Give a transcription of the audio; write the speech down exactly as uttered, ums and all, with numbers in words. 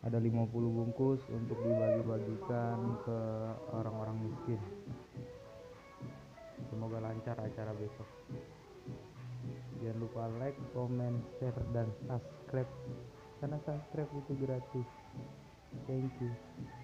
Ada lima puluh bungkus untuk dibagi-bagikan ke orang-orang miskin. Semoga lancar acara besok. Jangan lupa like, comment, share, dan subscribe, karena subscribe itu gratis. Thank you.